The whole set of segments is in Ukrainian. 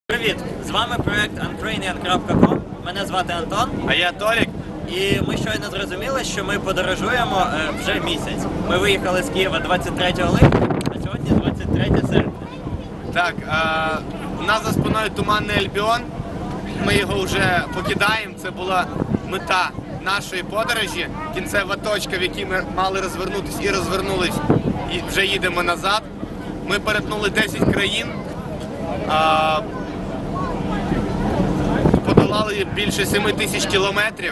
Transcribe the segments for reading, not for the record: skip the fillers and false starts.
Привіт! З вами проект Ukrainian.com. Мене звати Антон. А я Толік. І ми щойно зрозуміли, що ми подорожуємо вже місяць. Ми виїхали з Києва 23 липня, а сьогодні 23 серпня. Так, у нас за спиною Туманний Альбіон. Ми його вже покидаємо. Це була мета нашої подорожі. Кінцева точка, в якій ми мали розвернутися і розвернулись. І вже їдемо назад. Ми перетнули 10 країн. Подолали більше 7 тисяч кілометрів.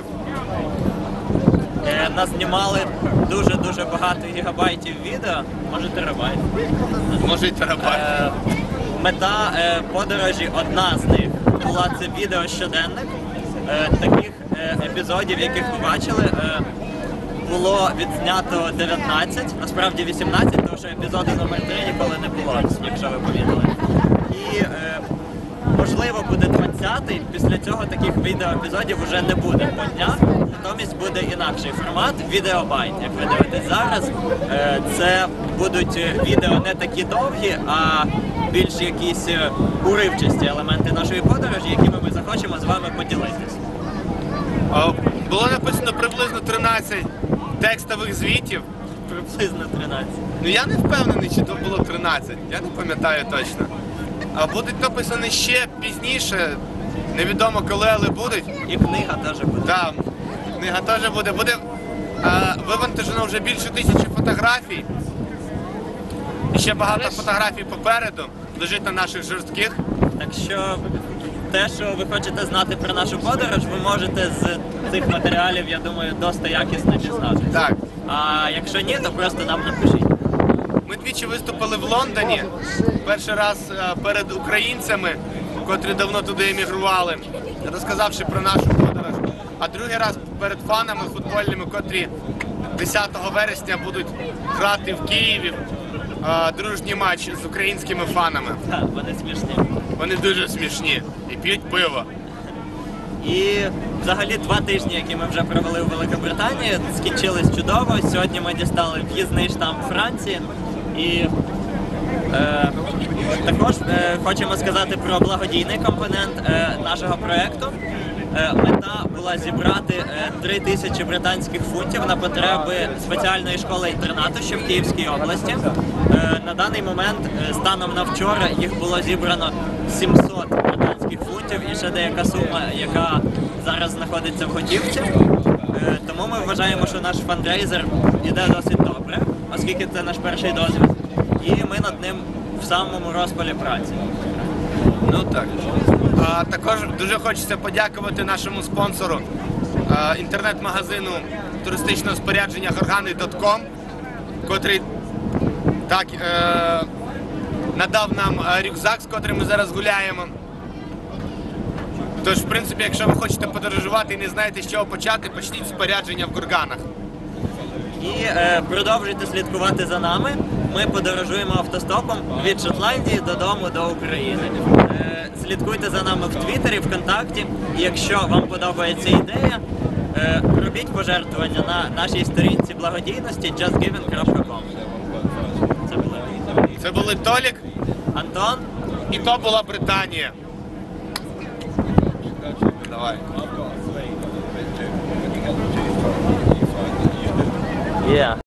Нас знімали дуже багато гігабайтів відео, може терабайт. Може й терабайт. Мета подорожі, одна з них, була це відео щоденник. Таких епізодів, яких ви бачили, було відзнято 19, насправді 18, тому що епізоду номер 3 ніколи не було, якщо ви помітили. І можливо буде 20-й, після цього таких відеоепізодів вже не буде по днях, натомість буде інакший формат – відеобайт. Як ви дивитесь зараз, це будуть відео не такі довгі, а більш якісь уривчасті елементи нашої подорожі, якими ми захочемо з вами поділитися. Було написано приблизно 13 текстових звітів. Приблизно 13. Ну я не впевнений, чи то було 13, я не пам'ятаю точно. Будуть написані ще пізніше, невідомо коли, але будуть. І книга теж буде. Так, книга теж буде. Буде вивантажено вже більше 1000 фотографій. І ще багато фотографій попереду, лежить на наших жорстких. Так що те, що ви хочете знати про нашу подорож, ви можете з цих матеріалів, я думаю, досить якісно дізнатися. Так. А якщо ні, то просто нам напишіть. Ми двічі виступили в Лондоні. Перший раз перед українцями, котрі давно туди емігрували, розказавши про нашу подорож. А другий раз перед фанами футбольними, котрі 10 вересня будуть грати в Києві дружній матч з українськими фанами. Так, вони смішні. Вони дуже смішні і п'ють пиво. І взагалі 2 тижні, які ми вже провели у Великобританії, скінчились чудово. Сьогодні ми дістали в'їзний штамп Франції. І також хочемо сказати про благодійний компонент нашого проєкту. Мета була зібрати 3000 британських фунтів на потреби спеціальної школи-інтернату, що в Київській області. На даний момент, станом на вчора, їх було зібрано 700 британських фунтів і ще деяка сума, яка зараз знаходиться в готівці. Тому ми вважаємо, що наш фандрейзер іде досить добре, оскільки це наш перший досвід. І ми над ним в самому розпалі праці. Ну так. Також дуже хочеться подякувати нашому спонсору інтернет-магазину туристичного спорядження Gorgany.com, котрий так надав нам рюкзак, з котрим ми зараз гуляємо. Тож, в принципі, якщо ви хочете подорожувати і не знаєте, з чого почати, почніть спорядження в Горганах. І продовжуйте слідкувати за нами. Ми подорожуємо автостопом від Шотландії додому до України. Слідкуйте за нами в Твіттері, ВКонтакті. І якщо вам подобається ідея, робіть пожертвування на нашій сторінці благодійності justgiving.com. Це були Толік, Антон. і то була Британія. Давай. Yeah.